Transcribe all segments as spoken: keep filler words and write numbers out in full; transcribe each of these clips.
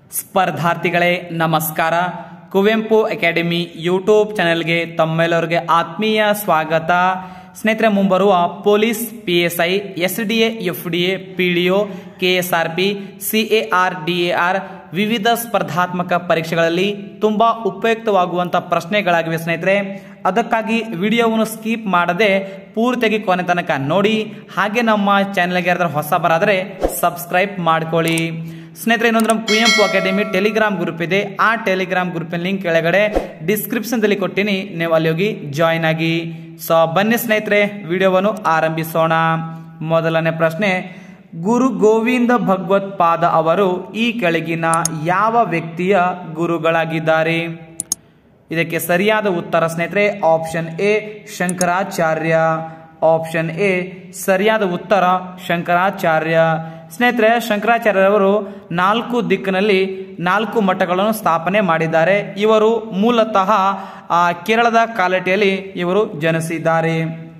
ಸ್ಪರ್ಧಾರ್ಥಿಗಳೇ ನಮಸ್ಕಾರ. Kuvempu academy YouTube ಚಾನೆಲ್ಗೆ ತಮ್ಮೆಲ್ಲರಿಗೆ ಆತ್ಮೀಯ ಸ್ವಾಗತ. ಸ್ನೇಹಿತರೆ, ಮುಂಬರುವ police, P S I, S D A, F D A, P D O, K S R P, C A R, D A R ವಿವಿಧ ಸ್ಪರ್ಧಾತ್ಮಕ ಪರೀಕ್ಷೆಗಳಲ್ಲಿ ತುಂಬಾ ಉಪಯುಕ್ತವಾಗುವಂಥ ಪ್ರಶ್ನೆಗಳಾಗಿವೆ ಸ್ನೇಹಿತರೆ. ಅದಕ್ಕಾಗಿ ವಿಡಿಯೋವನ್ನು ಸ್ಕಿಪ್ ಮಾಡದೆ ಪೂರ್ತಿಯಾಗಿ ಕೊನೆ ತನಕ ನೋಡಿ. ಹಾಗೆ ನಮ್ಮ ಚಾನೆಲ್ಗೆ ಯಾರಾದರೂ ಹೊಸ ಬರಾದರೆ ಸಬ್ಸ್ಕ್ರೈಬ್ ಮಾಡ್ಕೊಳ್ಳಿ ಸ್ನೇಹಿತರೆ. ಇನ್ನೊಂದು ನಮ್ಮ ಕುವೆಂಪು ಅಕಾಡೆಮಿ ಟೆಲಿಗ್ರಾಮ್ ಗ್ರೂಪ್ ಇದೆ. ಆ ಟೆಲಿಗ್ರಾಮ್ ಗ್ರೂಪಿನ ಲಿಂಕ್ ಕೆಳಗಡೆ ಡಿಸ್ಕ್ರಿಪ್ಷನ್ದಲ್ಲಿ ಕೊಟ್ಟಿನಿ, ನೀವು ಅಲ್ಲಿ ಹೋಗಿ ಜಾಯಿನ್ ಆಗಿ. ಸೊ ಬನ್ನಿ ಸ್ನೇಹಿತರೆ, ವಿಡಿಯೋವನ್ನು ಆರಂಭಿಸೋಣ. ಮೊದಲನೇ ಪ್ರಶ್ನೆ, ಗುರು ಗೋವಿಂದ ಭಗವತ್ಪಾದ ಅವರು ಈ ಕೆಳಗಿನ ಯಾವ ವ್ಯಕ್ತಿಯ ಗುರುಗಳಾಗಿದ್ದಾರೆ? ಇದಕ್ಕೆ ಸರಿಯಾದ ಉತ್ತರ ಸ್ನೇಹಿತರೆ option A Shankaracharya. Option A ಸರಿಯಾದ ಉತ್ತರ ಶಂಕರಾಚಾರ್ಯ. ಸ್ನೇಹಿತರೆ, ಶಂಕರಾಚಾರ್ಯರವರು ನಾಲ್ಕು ದಿಕ್ಕಿನಲ್ಲಿ ನಾಲ್ಕು ಮಠಗಳನ್ನು ಸ್ಥಾಪನೆ ಮಾಡಿದ್ದಾರೆ. ಇವರು ಮೂಲತಃ ಕೇರಳದ ಕಾಲಟಿಯಲ್ಲಿ ಇವರು ಜನಿಸಿದ್ದಾರೆ.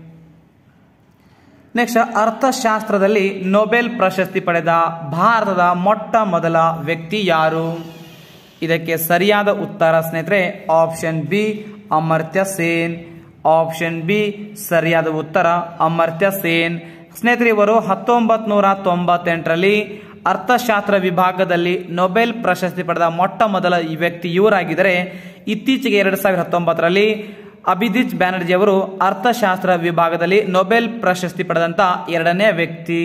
ನೆಕ್ಸ್ಟ್, ಅರ್ಥಶಾಸ್ತ್ರದಲ್ಲಿ ನೊಬೆಲ್ ಪ್ರಶಸ್ತಿ ಪಡೆದ ಭಾರತದ ಮೊಟ್ಟ ಮೊದಲ ವ್ಯಕ್ತಿ ಯಾರು? ಇದಕ್ಕೆ ಸರಿಯಾದ ಉತ್ತರ ಸ್ನೇಹಿತರೆ option B Amartya Sen. Option B ಸರಿಯಾದ ಉತ್ತರ ಅಮರ್ತ್ಯ ಸೇನ್. ಸ್ನೇಹಿತರೆ, ಇವರು ಹತ್ತೊಂಬತ್ ನೂರ ತೊಂಬತ್ತೆಂಟರಲ್ಲಿ ಅರ್ಥಶಾಸ್ತ್ರ ವಿಭಾಗದಲ್ಲಿ ನೊಬೆಲ್ ಪ್ರಶಸ್ತಿ ಪಡೆದ ಮೊಟ್ಟ ಮೊದಲ ವ್ಯಕ್ತಿ ಇವರಾಗಿದ್ದರೆ, ಇತ್ತೀಚೆಗೆ ಎರಡ್ ಸಾವಿರದ ಹತ್ತೊಂಬತ್ತರಲ್ಲಿ ಅಭಿಜಿತ್ ಬ್ಯಾನರ್ಜಿ ಅವರು ಅರ್ಥಶಾಸ್ತ್ರ ವಿಭಾಗದಲ್ಲಿ ನೊಬೆಲ್ ಪ್ರಶಸ್ತಿ ಪಡೆದಂತ ಎರಡನೇ ವ್ಯಕ್ತಿ.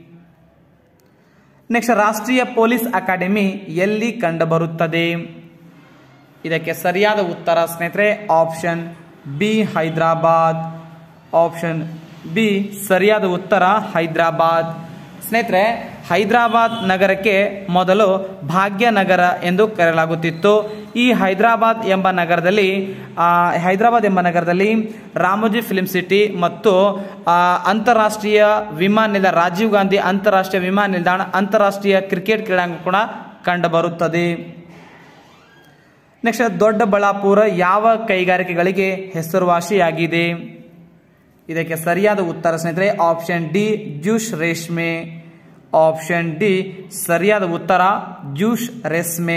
ನೆಕ್ಸ್ಟ್, ರಾಷ್ಟ್ರೀಯ ಪೊಲೀಸ್ ಅಕಾಡೆಮಿ ಎಲ್ಲಿ ಕಂಡುಬರುತ್ತದೆ? ಇದಕ್ಕೆ ಸರಿಯಾದ ಉತ್ತರ ಸ್ನೇಹಿತರೆ option B Hyderabad. Option B ಸರಿಯಾದ ಉತ್ತರ ಹೈದರಾಬಾದ್. ಸ್ನೇಹಿತರೆ, ಹೈದರಾಬಾದ್ ನಗರಕ್ಕೆ ಮೊದಲು ಭಾಗ್ಯನಗರ ಎಂದು ಕರೆಯಲಾಗುತ್ತಿತ್ತು. ಈ ಹೈದರಾಬಾದ್ ಎಂಬ ನಗರದಲ್ಲಿ ಹೈದರಾಬಾದ್ ಎಂಬ ನಗರದಲ್ಲಿ ರಾಮೋಜಿ ಫಿಲ್ಮ್ ಸಿಟಿ ಮತ್ತು ಅಂತಾರಾಷ್ಟ್ರೀಯ ವಿಮಾನ ನಿಲ್ದಾಣ, ರಾಜೀವ್ ಗಾಂಧಿ ಅಂತಾರಾಷ್ಟ್ರೀಯ ವಿಮಾನ ನಿಲ್ದಾಣ, ಅಂತಾರಾಷ್ಟ್ರೀಯ ಕ್ರಿಕೆಟ್ ಕ್ರೀಡಾಂಗಣ ಕೂಡ ಕಂಡುಬರುತ್ತದೆ. ನೆಕ್ಸ್ಟ್, ದೊಡ್ಡಬಳ್ಳಾಪುರ ಯಾವ ಕೈಗಾರಿಕೆಗಳಿಗೆ ಹೆಸರುವಾಸಿಯಾಗಿದೆ? ಇದಕ್ಕೆ ಸರಿಯಾದ ಉತ್ತರ ಸ್ನೇಹಿತರೆ ಆಪ್ಷನ್ ಡಿ ಜೂಸ್ ರೇಷ್ಮೆ. ಆಪ್ಷನ್ ಡಿ ಸರಿಯಾದ ಉತ್ತರ ಜೂಸ್ ರೇಷ್ಮೆ.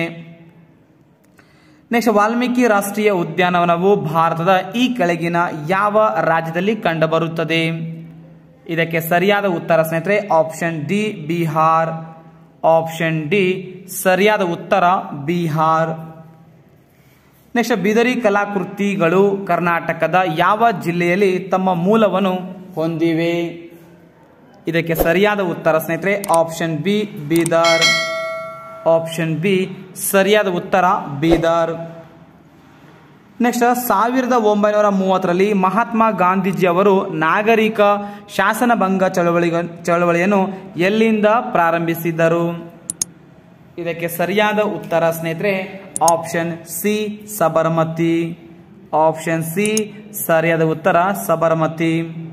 ನೆಕ್ಸ್ಟ್, ವಾಲ್ಮೀಕಿ ರಾಷ್ಟ್ರೀಯ ಉದ್ಯಾನವನವು ಭಾರತದ ಈ ಕೆಳಗಿನ ಯಾವ ರಾಜ್ಯದಲ್ಲಿ ಕಂಡುಬರುತ್ತದೆ? ಇದಕ್ಕೆ ಸರಿಯಾದ ಉತ್ತರ ಸ್ನೇಹಿತರೆ option D Bihar. Option D ಸರಿಯಾದ ಉತ್ತರ ಬಿಹಾರ್. ನೆಕ್ಸ್ಟ್, ಬಿದರಿ ಕಲಾಕೃತಿಗಳು ಕರ್ನಾಟಕದ ಯಾವ ಜಿಲ್ಲೆಯಲ್ಲಿ ತಮ್ಮ ಮೂಲವನ್ನು ಹೊಂದಿವೆ? ಇದಕ್ಕೆ ಸರಿಯಾದ ಉತ್ತರ ಸ್ನೇಹಿತರೆ option B Bidar. Option B ಸರಿಯಾದ ಉತ್ತರ ಬೀದರ್. ನೆಕ್ಸ್ಟ್, ಸಾವಿರದ ಒಂಬೈನೂರ ಮೂವತ್ತರಲ್ಲಿ ಮಹಾತ್ಮ ಗಾಂಧೀಜಿ ಅವರು ನಾಗರಿಕ ಶಾಸನಭಂಗ ಚಳವಳಿ ಚಳವಳಿಯನ್ನು ಎಲ್ಲಿಂದ ಪ್ರಾರಂಭಿಸಿದರು? ಇದಕ್ಕೆ ಸರಿಯಾದ ಉತ್ತರ ಸ್ನೇಹಿತರೆ option C Sabarmati. Option C ಸರಿಯಾದ ಉತ್ತರ ಸಬರಮತಿ.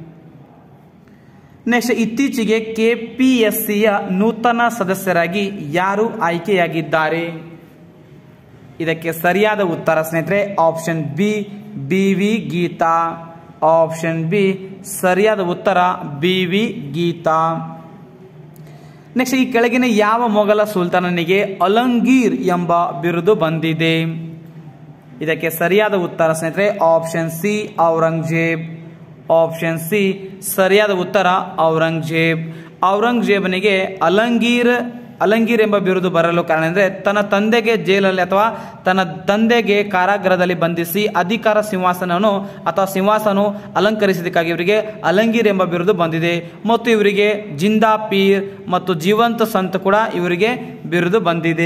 ನೆಕ್ಸ್ಟ್, ಇತ್ತೀಚೆಗೆ ಕೆಪಿಎಸ್ಸಿಯ ನೂತನ ಸದಸ್ಯರಾಗಿ ಯಾರು ಆಯ್ಕೆಯಾಗಿದ್ದಾರೆ? ಇದಕ್ಕೆ ಸರಿಯಾದ ಉತ್ತರ ಸ್ನೇಹಿತರೆ option B B V Geetha. Option B ಸರಿಯಾದ ಉತ್ತರ ಬಿ ವಿ ಗೀತಾ. ನೆಕ್ಸ್ಟ್, ಈ ಕೆಳಗಿನ ಯಾವ ಮೊಘಲ ಸುಲ್ತಾನನಿಗೆ ಅಲಂಗೀರ್ ಎಂಬ ಬಿರುದು ಬಂದಿದೆ? ಇದಕ್ಕೆ ಸರಿಯಾದ ಉತ್ತರ ಸ್ನೇಹಿತರೆ option C Aurangzeb. Option C ಸರಿಯಾದ ಉತ್ತರ ಔರಂಗಜೇಬ್. ಔರಂಗಜೇಬನಿಗೆ ಅಲಂಗೀರ್ ಅಲಂಗೀರ್ ಎಂಬ ಬಿರುದು ಬರಲು ಕಾರಣ ಅಂದರೆ ತನ್ನ ತಂದೆಗೆ ಜೈಲಲ್ಲಿ ಅಥವಾ ತನ್ನ ತಂದೆಗೆ ಕಾರಾಗೃಹದಲ್ಲಿ ಬಂಧಿಸಿ ಅಧಿಕಾರ ಸಿಂಹಾಸನವನ್ನು ಅಥವಾ ಸಿಂಹಾಸನ ಅಲಂಕರಿಸಿದಕ್ಕಾಗಿ ಇವರಿಗೆ ಅಲಂಗೀರ್ ಎಂಬ ಬಿರುದು ಬಂದಿದೆ. ಮತ್ತು ಇವರಿಗೆ ಜಿಂದಾ ಪೀರ್ ಮತ್ತು ಜೀವಂತ ಸಂತ ಕೂಡ ಇವರಿಗೆ ಬಿರುದು ಬಂದಿದೆ.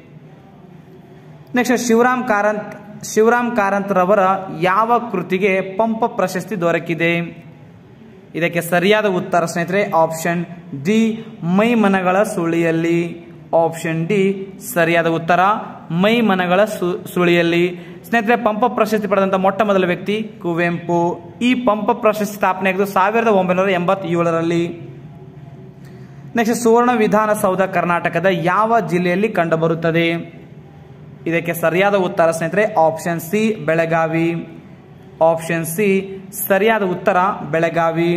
ನೆಕ್ಸ್ಟ್, ಶಿವರಾಮ್ ಕಾರಂತ್ ಶಿವರಾಮ್ ಕಾರಂತರವರ ಯಾವ ಕೃತಿಗೆ ಪಂಪ ಪ್ರಶಸ್ತಿ ದೊರಕಿದೆ? ಇದಕ್ಕೆ ಸರಿಯಾದ ಉತ್ತರ ಸ್ನೇಹಿತರೆ option D Maimanagala Suliyalli. Option D ಸರಿಯಾದ ಉತ್ತರ ಮೈಮನಗಳ ಸುಳಿಯಲ್ಲಿ. ಸ್ನೇಹಿತರೆ, ಪಂಪ ಪ್ರಶಸ್ತಿ ಪಡೆದಂತ ಮೊಟ್ಟ ಮೊದಲ ವ್ಯಕ್ತಿ ಕುವೆಂಪು. ಈ ಪಂಪ ಪ್ರಶಸ್ತಿ ಸ್ಥಾಪನೆ ಆಗಿದ್ದು ಸಾವಿರದ ಒಂಬೈನೂರ ಎಂಬತ್ತೇಳರಲ್ಲಿ. ನೆಕ್ಸ್ಟ್, ಸುವರ್ಣ ವಿಧಾನಸೌಧ ಕರ್ನಾಟಕದ ಯಾವ ಜಿಲ್ಲೆಯಲ್ಲಿ ಕಂಡುಬರುತ್ತದೆ? ಇದಕ್ಕೆ ಸರಿಯಾದ ಉತ್ತರ ಸ್ನೇಹಿತರೆ option C Belagavi. Option C ಸರಿಯಾದ ಉತ್ತರ ಬೆಳಗಾವಿ.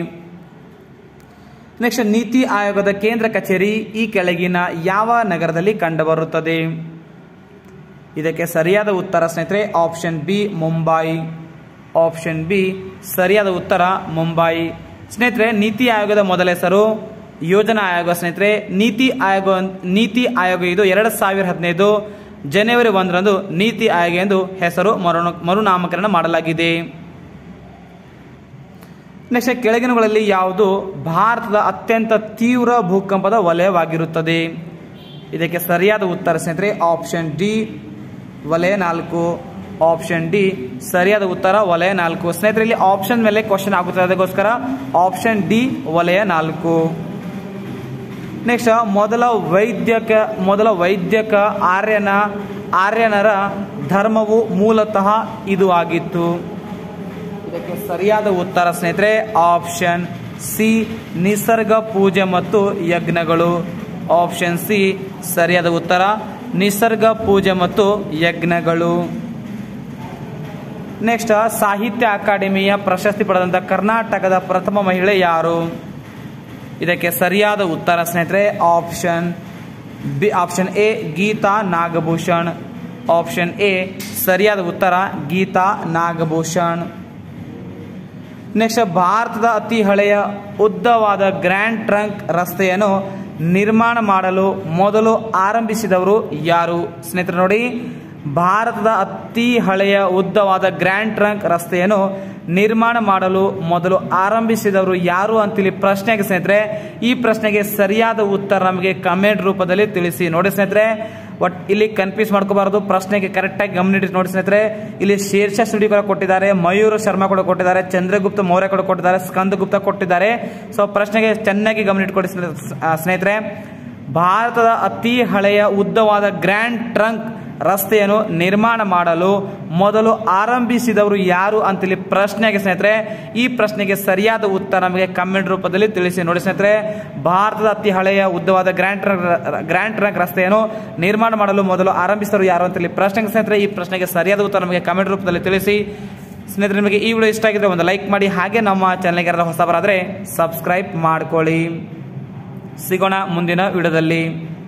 ನೆಕ್ಸ್ಟ್, ನೀತಿ ಆಯೋಗದ ಕೇಂದ್ರ ಕಚೇರಿ ಈ ಕೆಳಗಿನ ಯಾವ ನಗರದಲ್ಲಿ ಕಂಡುಬರುತ್ತದೆ? ಇದಕ್ಕೆ ಸರಿಯಾದ ಉತ್ತರ ಸ್ನೇಹಿತರೆ option B Mumbai. Option B ಸರಿಯಾದ ಉತ್ತರ ಮುಂಬೈ. ಸ್ನೇಹಿತರೆ ನೀತಿ ಆಯೋಗದ ಮೊದಲ ಹೆಸರು ಯೋಜನಾ ಆಯೋಗ. ಸ್ನೇಹಿತರೆ ನೀತಿ ಆಯೋಗ ನೀತಿ ಆಯೋಗ ಇದು ಎರಡು ಸಾವಿರ ಹದಿನೈದು ಜನವರಿ ಒಂದರಂದು ನೀತಿ ಆಯೋಗ ಎಂದು ಹೆಸರು ಮರು ಮರುನಾಮಕರಣ ಮಾಡಲಾಗಿದೆ. ನೆಕ್ಸ್ಟ್ ಕೆಳಗಿನಗಳಲ್ಲಿ ಯಾವುದು ಭಾರತದ ಅತ್ಯಂತ ತೀವ್ರ ಭೂಕಂಪದ ವಲಯವಾಗಿರುತ್ತದೆ? ಇದಕ್ಕೆ ಸರಿಯಾದ ಉತ್ತರ ಸ್ನೇಹಿತರೆ ಆಪ್ಷನ್ ಡಿ ವಲಯ ನಾಲ್ಕು. ಆಪ್ಷನ್ ಡಿ ಸರಿಯಾದ ಉತ್ತರ ವಲಯ ನಾಲ್ಕು. ಸ್ನೇಹಿತರೆ ಇಲ್ಲಿ ಆಪ್ಷನ್ ಮೇಲೆ ಕ್ವಶನ್ ಆಗುತ್ತದೆ, ಅದಕ್ಕೋಸ್ಕರ ಆಪ್ಷನ್ ಡಿ ವಲಯ ನಾಲ್ಕು. ನೆಕ್ಸ್ಟ್ ಮೊದಲ ವೈದ್ಯಕ ಮೊದಲ ವೈದ್ಯಕ ಆರ್ಯನ ಆರ್ಯನರ ಧರ್ಮವು ಮೂಲತಃ ಇದು ಆಗಿತ್ತು. ಇದಕ್ಕೆ ಸರಿಯಾದ ಉತ್ತರ ಸ್ನೇಹಿತರೆ ಆಪ್ಷನ್ ಸಿ ನಿಸರ್ಗ ಪೂಜೆ ಮತ್ತು ಯಜ್ಞಗಳು. ಆಪ್ಷನ್ ಸಿ ಸರಿಯಾದ ಉತ್ತರ ನಿಸರ್ಗ ಪೂಜೆ ಮತ್ತು ಯಜ್ಞಗಳು. ನೆಕ್ಸ್ಟ್ ಸಾಹಿತ್ಯ ಅಕಾಡೆಮಿಯ ಪ್ರಶಸ್ತಿ ಪಡೆದಂತ ಕರ್ನಾಟಕದ ಪ್ರಥಮ ಮಹಿಳೆ ಯಾರು? ಇದಕ್ಕೆ ಸರಿಯಾದ ಉತ್ತರ ಸ್ನೇಹಿತರೆ option B option A Geetha Nagabhushan. Option A ಸರಿಯಾದ ಉತ್ತರ ಗೀತಾ ನಾಗಭೂಷಣ್. ನೆಕ್ಸ್ಟ್ ಭಾರತದ ಅತಿ ಹಳೆಯ ಉದ್ದವಾದ ಗ್ರ್ಯಾಂಡ್ ಟ್ರಂಕ್ ರಸ್ತೆಯನ್ನು ನಿರ್ಮಾಣ ಮಾಡಲು ಮೊದಲು ಆರಂಭಿಸಿದವರು ಯಾರು? ಸ್ನೇಹಿತರೆ ನೋಡಿ, ಭಾರತದ ಅತಿ ಹಳೆಯ ಉದ್ದವಾದ ಗ್ರ್ಯಾಂಡ್ ಟ್ರಂಕ್ ರಸ್ತೆಯನ್ನು ನಿರ್ಮಾಣ ಮಾಡಲು ಮೊದಲು ಆರಂಭಿಸಿದವರು ಯಾರು ಅಂತೇಳಿ ಪ್ರಶ್ನೆಗೆ ಸ್ನೇಹಿತರೆ, ಈ ಪ್ರಶ್ನೆಗೆ ಸರಿಯಾದ ಉತ್ತರ ನಮಗೆ ಕಮೆಂಟ್ ರೂಪದಲ್ಲಿ ತಿಳಿಸಿ. ನೋಡಿ ಸ್ನೇಹಿತರೆ, ಒಟ್ ಇಲ್ಲಿ ಕನ್ಫ್ಯೂಸ್ ಮಾಡ್ಕೋಬಾರದು, ಪ್ರಶ್ನೆಗೆ ಕರೆಕ್ಟಾಗಿ ಗಮನಿಟ್ಟು ನೋಡಿ ಸ್ನೇಹಿತರೆ. ಇಲ್ಲಿ ಶೇರ್ಷಾ ಸುಡಿ ಕೂಡ ಕೊಟ್ಟಿದ್ದಾರೆ, ಮಯೂರ್ ಶರ್ಮಾ ಕೂಡ ಕೊಟ್ಟಿದ್ದಾರೆ, ಚಂದ್ರಗುಪ್ತ ಮೌರ್ಯ ಕೂಡ ಕೊಟ್ಟಿದ್ದಾರೆ, ಸ್ಕಂದಗುಪ್ತ ಕೊಟ್ಟಿದ್ದಾರೆ. ಸೊ ಪ್ರಶ್ನೆಗೆ ಚೆನ್ನಾಗಿ ಗಮನಿಟ್ಕೊಡಿ ಸ್ನೇಹಿತರೆ. ಭಾರತದ ಅತಿ ಹಳೆಯ ಉದ್ದವಾದ ಗ್ರ್ಯಾಂಡ್ ಟ್ರಂಕ್ ರಸ್ತೆಯನ್ನು ನಿರ್ಮಾಣ ಮಾಡಲು ಮೊದಲು ಆರಂಭಿಸಿದವರು ಯಾರು ಅಂತೇಳಿ ಪ್ರಶ್ನೆಗೆ ಸ್ನೇಹಿತರೆ, ಈ ಪ್ರಶ್ನೆಗೆ ಸರಿಯಾದ ಉತ್ತರ ನಮಗೆ ಕಮೆಂಟ್ ರೂಪದಲ್ಲಿ ತಿಳಿಸಿ. ನೋಡಿ ಸ್ನೇಹಿತರೆ, ಭಾರತದ ಅತಿ ಹಳೆಯ ಉದ್ದವಾದ ಗ್ರ್ಯಾಂಡ್ ಟ್ರಂಕ್ ಗ್ರ್ಯಾಂಡ್ ಟ್ರಂಕ್ ರಸ್ತೆಯನ್ನು ನಿರ್ಮಾಣ ಮಾಡಲು ಮೊದಲು ಆರಂಭಿಸಿದವರು ಯಾರು ಅಂತೇಳಿ ಪ್ರಶ್ನೆಗೆ ಸ್ನೇಹಿತರೆ, ಈ ಪ್ರಶ್ನೆಗೆ ಸರಿಯಾದ ಉತ್ತರ ನಮಗೆ ಕಮೆಂಟ್ ರೂಪದಲ್ಲಿ ತಿಳಿಸಿ. ಸ್ನೇಹಿತರೆ, ನಿಮಗೆ ಈ ವಿಡಿಯೋ ಇಷ್ಟ ಆಗಿದ್ರೆ ಒಂದು ಲೈಕ್ ಮಾಡಿ, ಹಾಗೆ ನಮ್ಮ ಚಾನಲ್ಗೆ ಯಾರಾದರೂ ಹೊಸಬರಾದರೆ ಸಬ್ಸ್ಕ್ರೈಬ್ ಮಾಡ್ಕೊಳ್ಳಿ. ಸಿಗೋಣ ಮುಂದಿನ ವಿಡಿಯೋದಲ್ಲಿ.